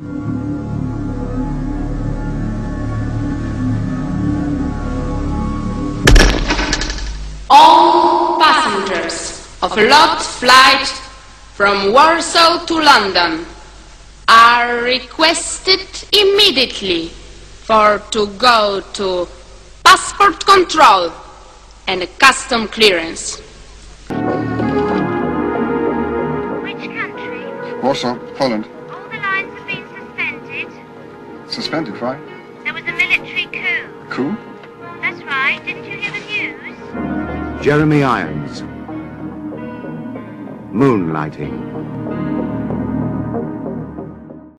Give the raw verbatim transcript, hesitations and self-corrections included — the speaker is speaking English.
All passengers of a lot flight from Warsaw to London are requested immediately for to go to passport control and custom clearance. Which country? Warsaw, Poland. All the lines have been suspended. Suspended, why? There was a military coup. Coup? That's right. Didn't you hear the news? Jeremy Irons. Moonlighting.